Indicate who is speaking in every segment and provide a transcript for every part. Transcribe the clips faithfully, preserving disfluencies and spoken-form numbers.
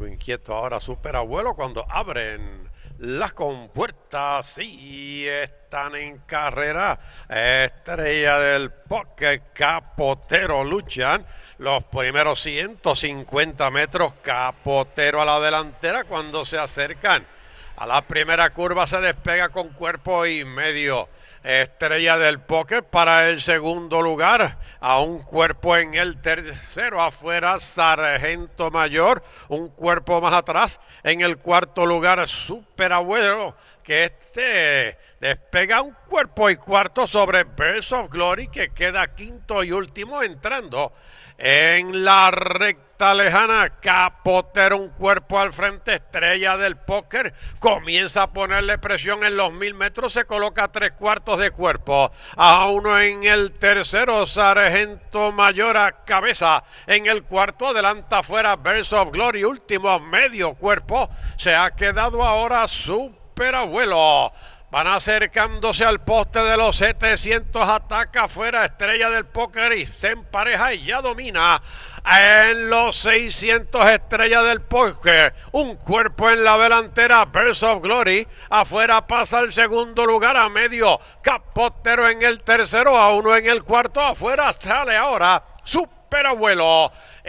Speaker 1: Algo inquieto ahora Superabuelo cuando abren las compuertas y están en carrera. Estrella del Póquer, Capotero luchan los primeros ciento cincuenta metros. Capotero a la delantera. Cuando se acercan a la primera curva se despega con cuerpo y medio. Estrella del Póquer para el segundo lugar, a un cuerpo en el tercero, afuera Sargento Mayor, un cuerpo más atrás, en el cuarto lugar Superabuelo, que este despega un cuerpo y cuarto sobre Birds of Glory, que queda quinto y último entrando en la recta lejana. Capotero un cuerpo al frente. Estrella del Póquer comienza a ponerle presión en los mil metros, se coloca a tres cuartos de cuerpo, a uno en el tercero. Sargento Mayor a cabeza, en el cuarto adelanta afuera Birds of Glory, último a medio cuerpo, se ha quedado ahora Superabuelo. Van acercándose al poste de los setecientos, ataca afuera Estrella del Póquer y se empareja y ya domina en los seiscientos. Estrella del Póquer, un cuerpo en la delantera, Birds of Glory, afuera pasa el segundo lugar a medio, Capotero en el tercero, a uno en el cuarto, afuera sale ahora Superabuelo,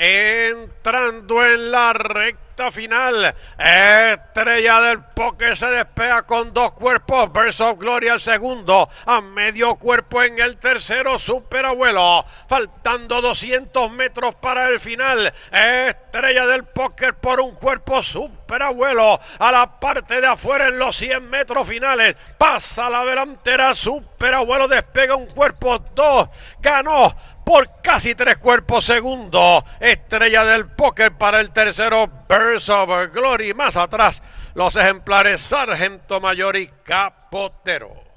Speaker 1: entrando en la recta final. Estrella del Póquer se despega con dos cuerpos, Birds of Glory al segundo, a medio cuerpo en el tercero Superabuelo, faltando doscientos metros para el final. Estrella del Póquer por un cuerpo, Superabuelo a la parte de afuera en los cien metros finales, pasa la delantera. Superabuelo despega un cuerpo, dos, ganó por casi tres cuerpos. Segundo, Estrella del Póquer para el tercero, Birds of Glory. Más atrás, los ejemplares Sargento Mayor y Capotero.